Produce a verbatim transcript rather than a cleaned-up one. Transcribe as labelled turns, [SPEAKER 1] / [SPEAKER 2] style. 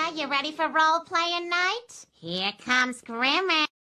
[SPEAKER 1] you ready for role-playing night? Here comes Grimace.